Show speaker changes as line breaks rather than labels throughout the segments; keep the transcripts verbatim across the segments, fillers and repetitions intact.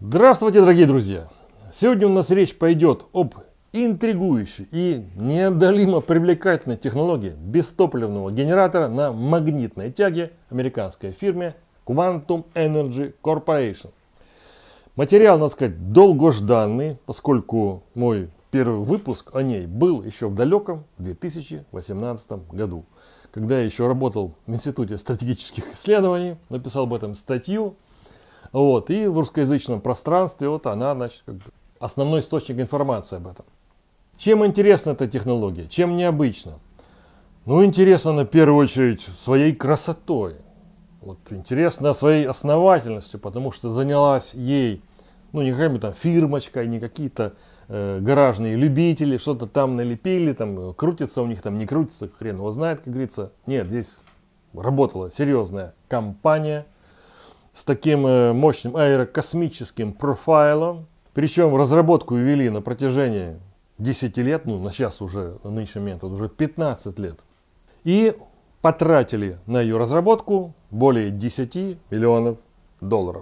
Здравствуйте, дорогие друзья! Сегодня у нас речь пойдет об интригующей и неодолимо привлекательной технологии бестопливного генератора на магнитной тяге американской фирме Quantum Energy Corporation. Материал, надо сказать, долгожданный, поскольку мой первый выпуск о ней был еще в далеком две тысячи восемнадцатом году, когда я еще работал в Институте стратегических исследований, написал об этом статью. Вот, и в русскоязычном пространстве вот она, значит, как бы основной источник информации об этом. Чем интересна эта технология? Чем необычна? Ну, интересна на первую очередь своей красотой. Вот, интересна своей основательностью, потому что занялась ей, ну, не какая-нибудь там фирмочка, не какие-то э, гаражные любители, что-то там налепили, там крутится у них, там не крутится, хрен его знает, как говорится. Нет, здесь работала серьезная компания с таким мощным аэрокосмическим профайлом. Причем разработку вели на протяжении десяти лет, ну на сейчас уже, на нынешний момент, это уже пятнадцать лет. И потратили на ее разработку более десяти миллионов долларов.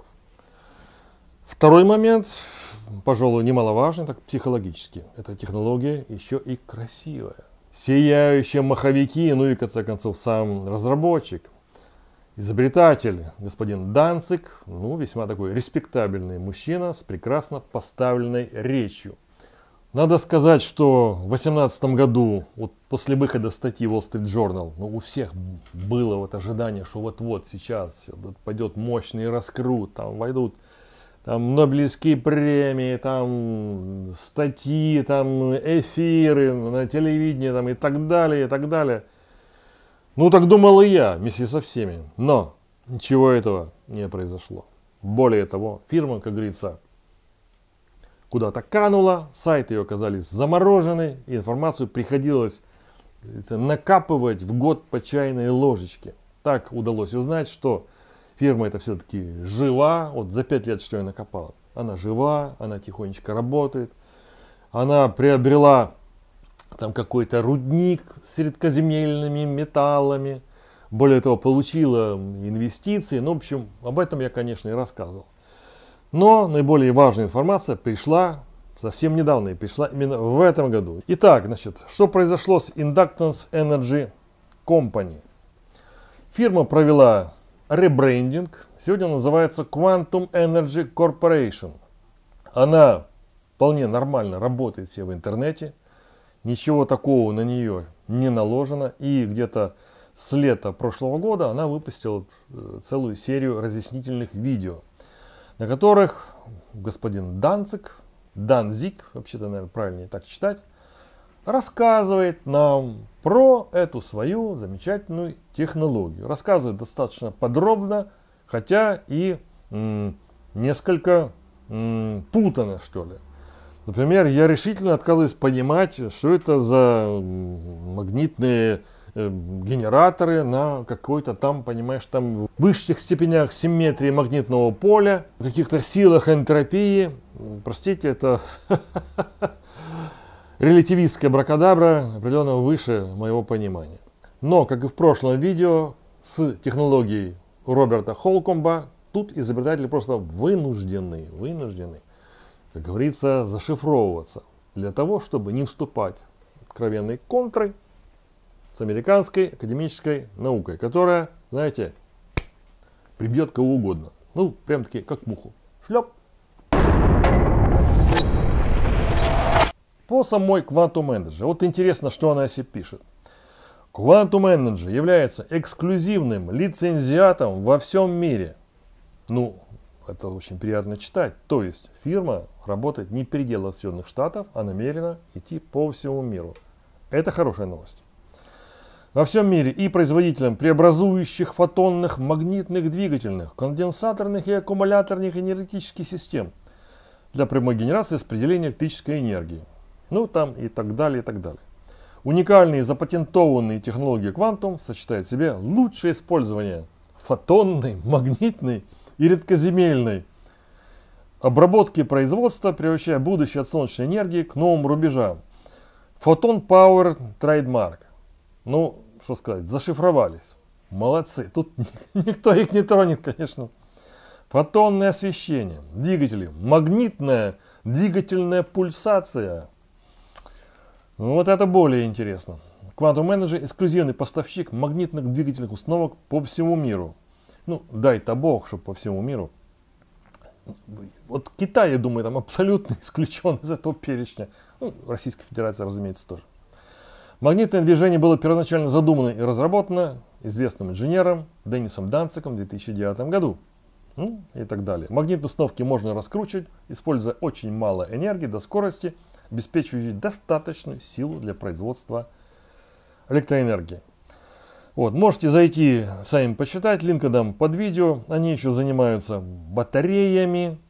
Второй момент, пожалуй, немаловажный, так психологически. Эта технология еще и красивая. Сияющие маховики, ну и в конце концов сам разработчик. Изобретатель, господин Данциг, ну, весьма такой респектабельный мужчина с прекрасно поставленной речью. Надо сказать, что в две тысячи восемнадцатом году, вот после выхода статьи Wall Street Journal, ну, у всех было вот ожидание, что вот-вот сейчас пойдет мощный раскрут, там войдут там Нобелевские премии, там статьи, там эфиры на телевидении там, и так далее, и так далее. Ну, так думал и я, вместе со всеми. Но ничего этого не произошло. Более того, фирма, как говорится, куда-то канула, сайты ее оказались заморожены, и информацию приходилось, как говорится, накапывать в год по чайной ложечке. Так удалось узнать, что фирма эта все-таки жива. Вот за пять лет, что я накопал, она жива, она тихонечко работает. Она приобрела там какой-то рудник с редкоземельными металлами. Более того, получила инвестиции. Ну, в общем, об этом я, конечно, и рассказывал. Но наиболее важная информация пришла совсем недавно и пришла именно в этом году. Итак, значит, что произошло с Inductance Energy Company? Фирма провела ребрендинг. Сегодня она называется Quantum Energy Corporation. Она вполне нормально работает себе в интернете. Ничего такого на нее не наложено. И где-то с лета прошлого года она выпустила целую серию разъяснительных видео, на которых господин Данциг, Данзиг, вообще-то, наверное, правильнее так читать, рассказывает нам про эту свою замечательную технологию. Рассказывает достаточно подробно, хотя и м, несколько м, путано, что ли. Например, я решительно отказываюсь понимать, что это за магнитные э, генераторы на какой-то там, понимаешь, там высших степенях симметрии магнитного поля, в каких-то силах энтропии. Простите, это релятивистская абракадабра, определенно выше моего понимания. Но, как и в прошлом видео с технологией Роберта Холкомба, тут изобретатели просто вынуждены, вынуждены, как говорится, зашифровываться для того, чтобы не вступать в откровенные контры с американской академической наукой, которая, знаете, прибьет кого угодно. Ну, прям таки, как муху. Шлеп. По самой Quantum Energy. Вот интересно, что она о себе пишет. Quantum Energy является эксклюзивным лицензиатом во всем мире. Ну, это очень приятно читать. То есть фирма работает не в пределах Соединенных Штатов, а намерена идти по всему миру. Это хорошая новость. Во всем мире и производителям преобразующих фотонных магнитных двигательных, конденсаторных и аккумуляторных энергетических систем для прямой генерации и распределения электрической энергии. Ну там и так далее, и так далее. Уникальные запатентованные технологии Quantum сочетают в себе лучшее использование фотонной, магнитной и редкоземельной обработки производства, превращая будущее от солнечной энергии к новым рубежам. Photon Power Trademark. Ну, что сказать, зашифровались. Молодцы. Тут никто их не тронет, конечно. фотонное освещение, двигатели, магнитная двигательная пульсация. Вот это более интересно. Quantum Energy – эксклюзивный поставщик магнитных двигательных установок по всему миру. Ну, дай-то бог, чтобы по всему миру. Вот Китай, я думаю, там абсолютно исключен из этого перечня. Ну, Российская Федерация, разумеется, тоже. Магнитное движение было первоначально задумано и разработано известным инженером Деннисом Данцигом в две тысячи девятом году. Ну, и так далее. Магнитные установки можно раскручивать, используя очень мало энергии до скорости, обеспечивающей достаточную силу для производства электроэнергии. Вот, можете зайти, сами почитать, линк дам под видео. Они еще занимаются батареями,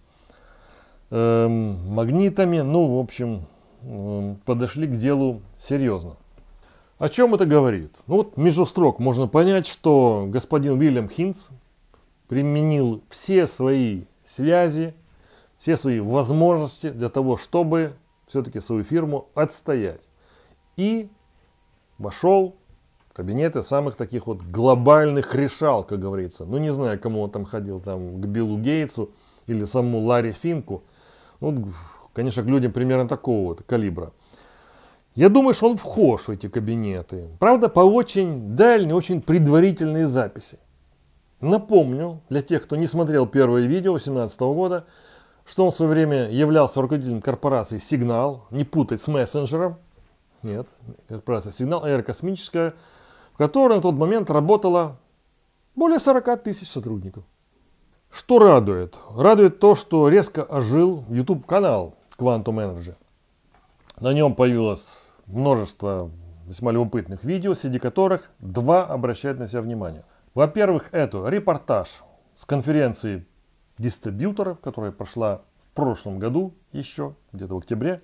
эм, магнитами. Ну, в общем, эм, подошли к делу серьезно. О чем это говорит? Ну вот между строк можно понять, что господин Уильям Хинц применил все свои связи, все свои возможности для того, чтобы все-таки свою фирму отстоять. И вошел в кабинеты самых таких вот глобальных решал, как говорится. Ну не знаю, кому он там ходил, там, к Биллу Гейтсу или самому Ларри Финку. Ну, конечно, к людям примерно такого вот калибра. Я думаю, что он вхож в эти кабинеты. Правда, по очень дальней, очень предварительной записи. Напомню, для тех, кто не смотрел первое видео две тысячи восемнадцатого года, что он в свое время являлся руководителем корпорации «Сигнал», не путать с мессенджером. Нет, корпорация «Сигнал» аэрокосмическая, в которой на тот момент работало более сорока тысяч сотрудников. Что радует? Радует то, что резко ожил YouTube-канал Quantum Energy. На нем появилось множество весьма любопытных видео, среди которых два обращают на себя внимание. Во-первых, это репортаж с конференции дистрибьюторов, которая прошла в прошлом году еще, где-то в октябре.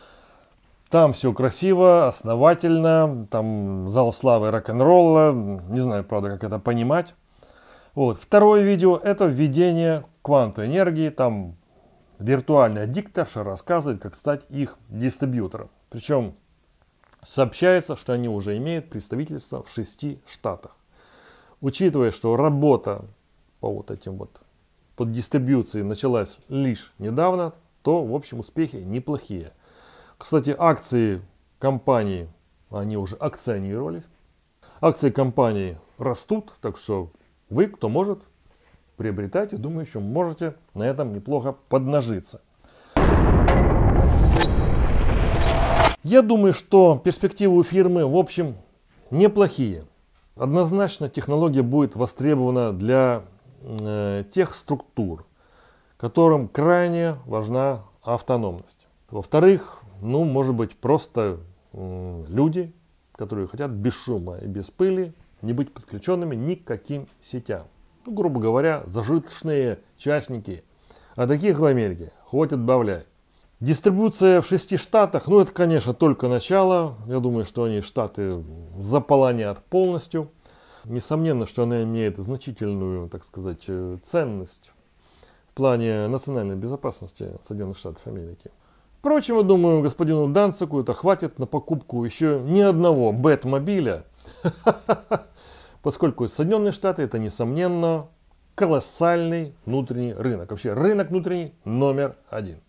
Там все красиво, основательно, там зал славы рок-н-ролла, не знаю, правда, как это понимать. Вот. Второе видео – это введение квантовой энергии, там виртуальная дикторша рассказывает, как стать их дистрибьютором. Причем сообщается, что они уже имеют представительство в шести штатах. Учитывая, что работа по вот этим вот под дистрибьюцией началась лишь недавно, то в общем успехи неплохие. Кстати, акции компании, они уже акционировались. Акции компании растут, так что вы, кто может, приобретайте. Думаю, еще можете на этом неплохо поднажиться. Я думаю, что перспективы у фирмы, в общем, неплохие. Однозначно технология будет востребована для э, тех структур, которым крайне важна автономность. Во-вторых, ну, может быть, просто э, люди, которые хотят без шума и без пыли не быть подключенными ни к каким сетям. Ну, грубо говоря, зажиточные частники. А таких в Америке хоть отбавляй. Дистрибуция в шести штатах, ну это, конечно, только начало. Я думаю, что они штаты заполонят полностью. Несомненно, что она имеет значительную, так сказать, ценность в плане национальной безопасности Соединенных Штатов Америки. Впрочем, я думаю, господину Данцигу это хватит на покупку еще ни одного Бэтмобиля. Поскольку Соединенные Штаты это, несомненно, колоссальный внутренний рынок. Вообще рынок внутренний номер один.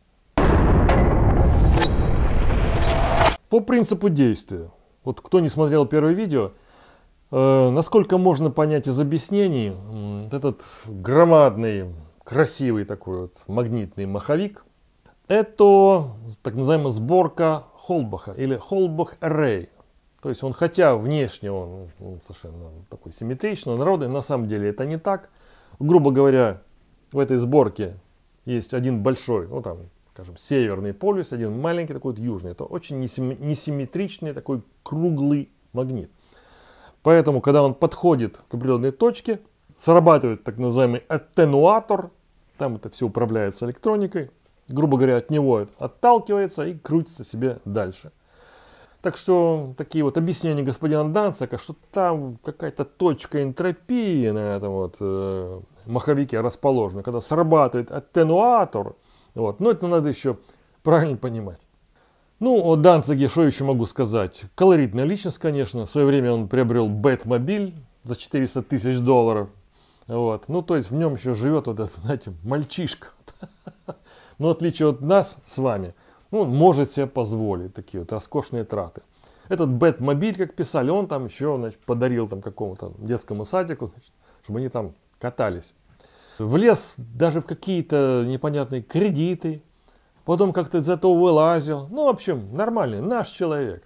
По принципу действия. Вот кто не смотрел первое видео, э, насколько можно понять из объяснений, э, этот громадный, красивый такой вот магнитный маховик, это так называемая сборка Холбаха или Холбах Array. То есть он, хотя внешне он ну, совершенно такой симметричный, народный, на самом деле это не так. Грубо говоря, в этой сборке есть один большой, ну там, скажем, северный полюс, один маленький такой вот южный. Это очень несимметричный такой круглый магнит. Поэтому, когда он подходит к определенной точке, срабатывает так называемый аттенуатор, там это все управляется электроникой, грубо говоря, от него отталкивается и крутится себе дальше. Так что такие вот объяснения господина Данцига, что там какая-то точка энтропии на этом вот э, маховике расположена, когда срабатывает аттенуатор, вот, но это надо еще правильно понимать. Ну, о Данциге что еще могу сказать? Колоритная личность, конечно. В свое время он приобрел Бэтмобиль за четыреста тысяч долларов. Вот. Ну, то есть в нем еще живет вот этот, знаете, мальчишка. Но в отличие от нас с вами, ну, он может себе позволить такие вот роскошные траты. Этот Бэтмобиль, как писали, он там еще, значит, подарил там какому-то детскому садику, значит, чтобы они там катались. Влез даже в какие-то непонятные кредиты, потом как-то из этого вылазил. Ну, в общем, нормальный, наш человек.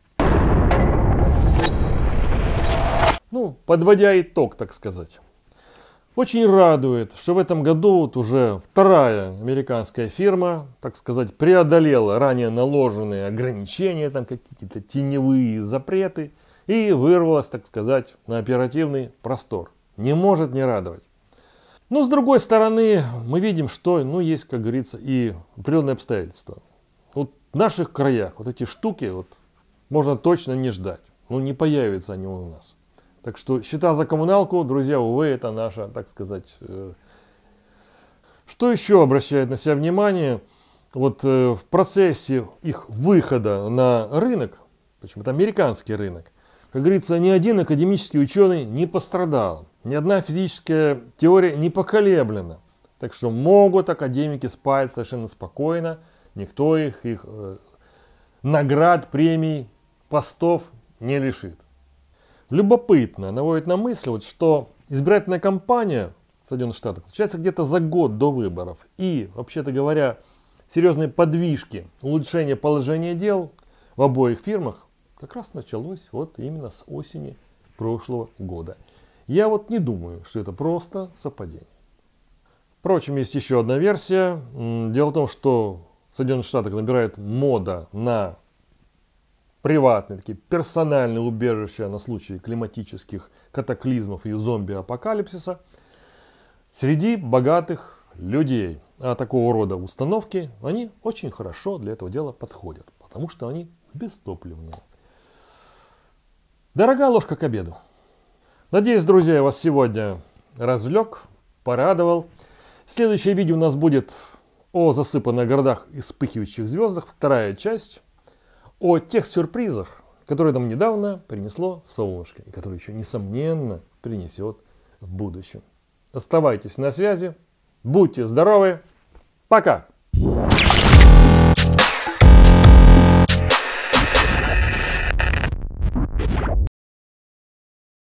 Ну, подводя итог, так сказать. Очень радует, что в этом году вот уже вторая американская фирма, так сказать, преодолела ранее наложенные ограничения, там какие-то теневые запреты и вырвалась, так сказать, на оперативный простор. Не может не радовать. Но с другой стороны, мы видим, что, ну, есть, как говорится, и определенные обстоятельства. Вот в наших краях вот эти штуки вот, можно точно не ждать. Ну, не появятся они у нас. Так что счета за коммуналку, друзья, увы, это наша, так сказать. Э... Что еще обращает на себя внимание? Вот э, в процессе их выхода на рынок, почему-то американский рынок, как говорится, ни один академический ученый не пострадал. Ни одна физическая теория не поколеблена. Так что могут академики спать совершенно спокойно. Никто их, их э, наград, премий, постов не лишит. Любопытно, наводит на мысль, вот, что избирательная кампания в Соединенных Штатах начинается где-то за год до выборов. И, вообще-то говоря, серьезные подвижки, улучшение положения дел в обоих фирмах как раз началось вот именно с осени прошлого года. Я вот не думаю, что это просто совпадение. Впрочем, есть еще одна версия. Дело в том, что в Соединенных Штатах набирает мода на приватные, такие персональные убежища на случай климатических катаклизмов и зомби-апокалипсиса среди богатых людей. А такого рода установки, они очень хорошо для этого дела подходят, потому что они бестопливные. Дорогая ложка к обеду. Надеюсь, друзья, я вас сегодня развлек, порадовал. Следующее видео у нас будет о засыпанных городах и вспыхивающих звездах, вторая часть. О тех сюрпризах, которые нам недавно принесло солнышко, и которые еще, несомненно, принесет в будущем. Оставайтесь на связи, будьте здоровы, пока!